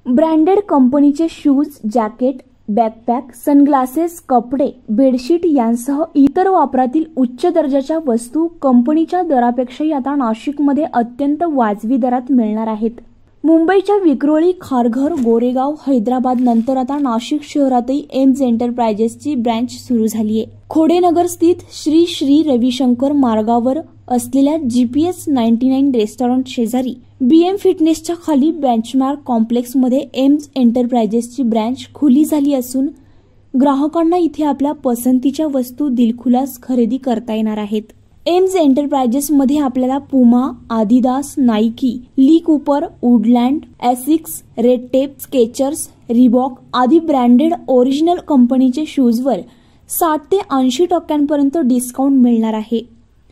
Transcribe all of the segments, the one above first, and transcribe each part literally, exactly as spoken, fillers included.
Branded कंपनीचे shoes, jacket, backpack, sunglasses, कपडे, bedsheet यांसह इतर वापरातील उच्च दर्जाच्या वस्तू कंपनीच्या दरापेक्षाही आता नाशिकमध्ये अत्यंत वाजवी दरात मिळणार आहेत। मुंबईच्या विक्रोळी, खारघर, गोरेगाव, हैदराबाद नंतर आता नाशिक शहरातही एम्स एंटरप्राइजेसची ब्रँच सुरू झाली आहे। खोडेनगर स्थित श्री श्री रविशंकर मार्गावर असलेल्या जीपीएस नाईन्टी रेस्टॉरंट शेजारी बीएम फिटनेसच्या खाली बेंचमार्क कॉम्प्लेक्समध्ये एम्स एंटरप्राइजेसची ब्रँच खुली झाली असून ग्राहकांना इथे आपल्या पसंतीच्या वस्तू दिलखुलास खरेदी करता येणार आहेत। एम्स एंटरप्राइजेसमध्ये आपल्याला Puma, Adidas, Nike, Lee Cooper, Woodland, Asics, Red Tape, Skechers, Reebok आदी ब्रँडेड ओरिजिनल कंपनीचे शूजवर साठ ते ऐंशी टक्क्यांपर्यंत डिस्काउंट मिळणार आहे।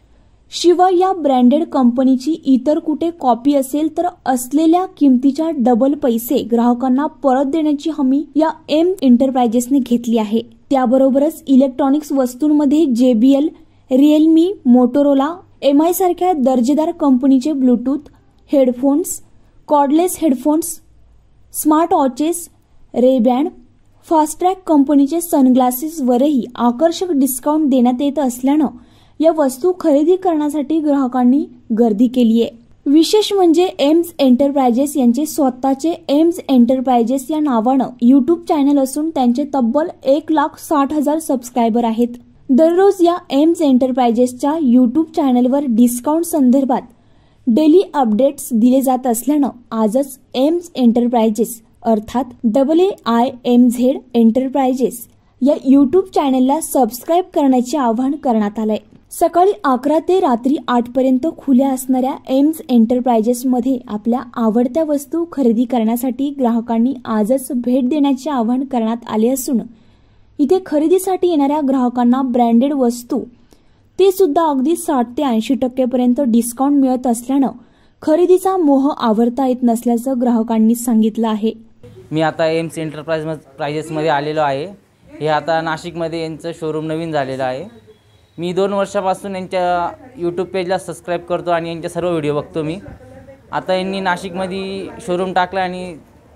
शिवाय या ब्रँडेड कंपनीची इतर कुठे कॉपी असेल तर असलेल्या किमतीच्या डबल पैसे ग्राहकांना परत देण्याची हमी या एम एंटरप्राइजेसने घेतली आहे। त्याबरोबरच इलेक्ट्रॉनिक्स वस्तूंमध्ये जेबीएल, रिअलमी, मोटोरोला, एमआय सारख्या दर्जेदार कंपनीचे Bluetooth headphones, cordless headphones, smart watches, Ray Ban, Fastrack कंपनीचे सनग्लासेसवरही आकर्षक डिस्काउंट देण्यात येत असल्यानं या वस्तू खरेदी करण्यासाठी ग्राहकांनी गर्दी केली आहे। विशेष म्हणजे एम्स एंटरप्राइजेस यांचे स्वतःचे एम्स एंटरप्राइजेस या नावानं यूट्यूब चॅनल असून त्यांचे तब्बल एक लाख साठ हजार सबस्क्रायबर आहेत। दररोज या एम्स एंटरप्राइजेसच्या यूट्यूब चॅनलवर डिस्काउंट संदर्भात डेली अपडेट्स दिले जात असल्यानं आजच एम्स एंटरप्राइजेस अर्थात double A I M Z enterprises या यूट्यूब चॅनलला सबस्क्राईब करण्याचे आवाहन करण्यात आलंय। सकाळी अकरा ते रात्री आठ पर्यंत खुल्या असणाऱ्या एम्स एंटरप्राइजेसमध्ये आपल्या आवडत्या वस्तू खरेदी करण्यासाठी ग्राहकांनी आजच भेट देण्याचे आवाहन करण्यात आले असून इथे खरेदीसाठी येणाऱ्या ग्राहकांना ब्रँडेड वस्तू ते सुद्धा अगदी साठ ते ऐंशी टक्के पर्यंत डिस्काउंट मिळत असल्यानं खरेदीचा मोह आवरता येत नसल्याचं ग्राहकांनी सांगितलं आहे। मी आता एम्स एंटरप्राइज प्राइजेसमध्ये आलेलो आहे। हे आता नाशिकमध्ये यांचं शोरूम नवीन झालेलं आहे। मी दोन वर्षापासून यांच्या यूट्यूब पेजला सबस्क्राईब करतो आणि यांचे सर्व व्हिडिओ बघतो मी। आता यांनी नाशिकमध्ये शोरूम टाकला आणि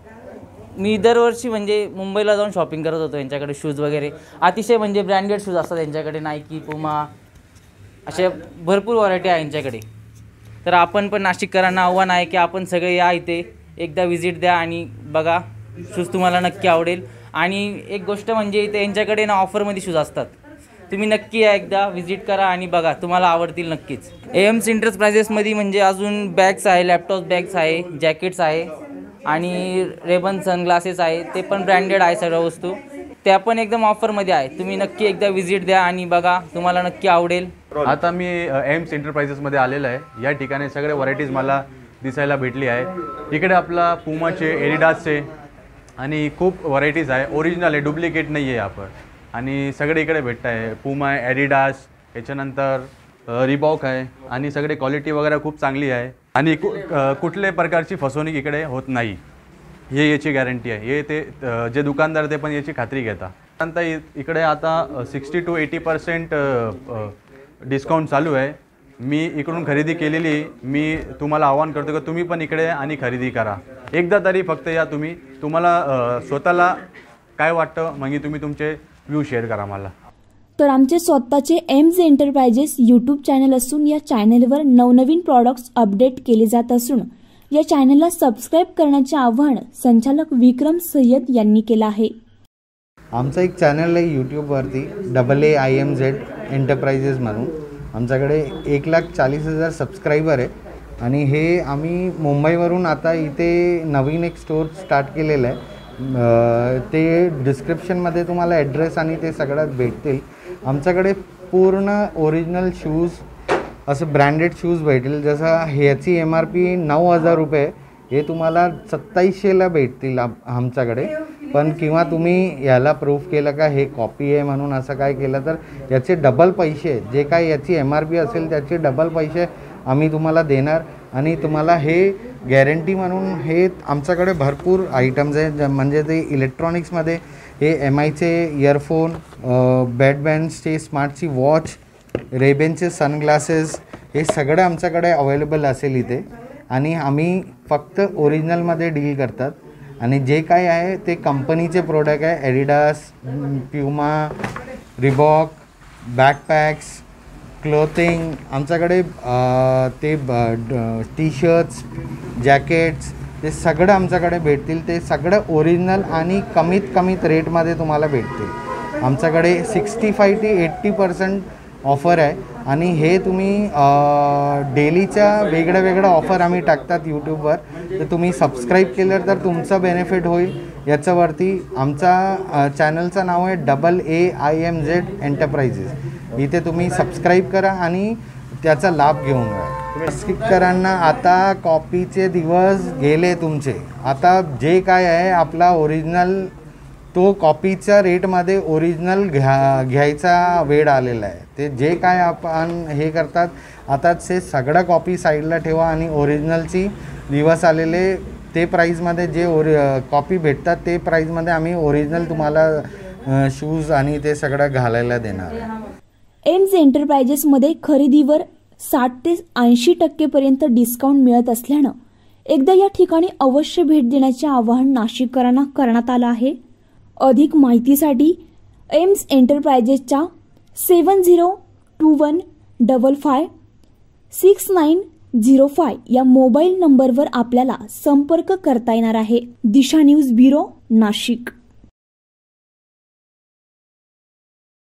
मी दरवर्षी म्हणजे मुंबईला जाऊन शॉपिंग करत होतो यांच्याकडे शूज वगैरे अतिशय म्हणजे ब्रँडेड शूज असतात यांच्याकडे, नाइकी, पुमा अशा भरपूर व्हरायटी आहे यांच्याकडे। तर आपण पण नाशिककरांना आव्हान आहे की आपण सगळे या इथे एकदा व्हिजिट द्या आणि बघा, शूज तुम्हाला नक्की आवडेल। आणि एक गोष्ट म्हणजे इथे यांच्याकडे ना ऑफरमध्ये शूज असतात, तुम्ही नक्की या एकदा व्हिजिट करा आणि बघा, तुम्हाला आवडतील नक्कीच। एम्स एंटरप्राइजेसमध्ये म्हणजे अजून बॅग्स आहे, लॅपटॉप बॅग्स आहे, जॅकेट्स आहे आणि रेबन सनग्लासेस आहे, ते पण ब्रँडेड आहे सर्व वस्तू, त्या पण एकदम ऑफरमध्ये आहे। तुम्ही नक्की एकदा व्हिजिट द्या आणि बघा, तुम्हाला नक्की आवडेल। आता मी एम्स एंटरप्राइजेसमध्ये आलेलो आहे। या ठिकाणी सगळे व्हरायटीज मला दिसायला भेटली आहे। इकडे आपला पुमाचे, एडिडासचे आणि खूप व्हरायटीज आहे, ओरिजिनल आहे, डुप्लिकेट नाही आहे आपण, आणि सगळे इकडे भेटत आहे। पुमा आहे, एडिडास, याच्यानंतर रिबॉक आहे आणि सगळे क्वालिटी वगैरे खूप चांगली आहे आणि कु कुठल्याही प्रकारची फसवणूक इकडे होत नाही, हे याची गॅरंटी आहे। हे ते जे दुकानदार ते पण याची खात्री घेतात। नंतर इकडे आता sixty to eighty percent discount चालू आहे। मी इकडून खरेदी केलेली, मी तुम्हाला आवाहन करतो की तुम्ही पण इकडे आणि खरेदी करा, एकदा तरी फक्त या तुम्ही, तुम्हाला स्वतःला काय वाटतं मग तुम्ही तुमचे व्ह्यू शेअर करा मला। तर आमचे स्वतःचे एम्स एंटरप्राइजेस यूट्यूब चॅनल असून या चॅनलवर नवनवीन प्रॉडक्ट्स अपडेट केले जात असून या चॅनलला सबस्क्राईब करण्याचे आवाहन संचालक विक्रम सय्यद यांनी केलं आहे। आमचं एक चॅनल आहे यूट्यूबवरती double A I M Z enterprises म्हणून। आमच्याकडे एक लाख चाळीस हजार सबस्क्रायबर आहे आणि हे आम्ही मुंबईवरून आता इथे नवीन एक स्टोर स्टार्ट केलेलं आहे। ते डिस्क्रिप्शनमध्ये तुम्हाला ॲड्रेस आणि ते सगळ्यात भेटतील। आमच्याकडे पूर्ण ओरिजिनल शूज, असं ब्रँडेड शूज भेटेल। जसं ह्याची एम आर पी नऊ हजार रुपये, हे तुम्हाला सत्तावीसशेला भेटतील आमच्याकडे। पण किंवा तुम्ही याला प्रूफ केलं का हे कॉपी आहे म्हणून असं काय केलं तर याचे डबल पैसे, जे काय याची एम आर पी असेल त्याचे डबल पैसे आम्ही तुम्हाला देणार। आणि तुम्हाला हे गॅरंटी म्हणून हे आमच्याकडे भरपूर आयटम्स आहेत, म्हणजे ते इलेक्ट्रॉनिक्समध्ये हे एम आयचे इयरफोन, बॅडबँड्सचे, स्मार्टची वॉच, रेबेनचे सनग्लासेस, हे सगळं आमच्याकडे अवेलेबल असेल इथे। आणि आम्ही फक्त ओरिजिनलमध्ये डील करतात आणि जे काय आहे ते कंपनीचे प्रोडक्ट आहे. Adidas, Puma, Reebok, backpacks, clothing. आमच्याकडे ते टी शर्ट्स, जॅकेट्स ते सगळं आमच्याकडे भेटतील. ते सगळं ओरिजिनल आणि कमीत कमीत रेटमध्ये तुम्हाला भेटतील. आमच्याकडे सिक्स्टी फाय ते एट्टी पर्सेंट ऑफर आहे आणि हे तुम्ही डेलीच्या वेगळ्या वेगळ्या ऑफर आम्ही टाकतात यूट्यूबवर. तर तुम्ही सबस्क्राईब केलं तर तुमचं बेनिफिट होईल. याच्यावरती आमचा चॅनलचं नाव आहे double A I M Z enterprises. इथे तुम्ही सबस्क्राईब करा आणि त्याचा लाभ घेऊन जा. नाशिककरांना आता कॉपीचे दिवस गेले तुमचे. आता जे काय आहे आपला ओरिजिनल तो कॉपीच्या रेटमध्ये ओरिजिनल घ्या घ्यायचा वेळ आलेला आहे. ते जे काय आपण हे करतात आता ते सगळं कॉपी साईडला ठेवा आणि ओरिजिनलची दिवस आलेले ते प्राईजमध्ये जे ओरि कॉपी भेटतात ते प्राईजमध्ये आम्ही ओरिजिनल तुम्हाला शूज आणि ते सगळं घालायला देणार. एम्स एंटरप्राइजेसमध्ये खरेदीवर साठ ते ऐंशी टक्केपर्यंत डिस्काउंट मिळत असल्यानं एकदा या ठिकाणी अवश्य भेट देण्याचे आवाहन नाशिककरांना करण्यात आलं आहे. अधिक माहितीसाठी एम्स एंटरप्राइजेसच्या seven zero two one double five six nine zero five या मोबाईल नंबरवर आपल्याला संपर्क करता येणार आहे. Disha news bureau, Nashik.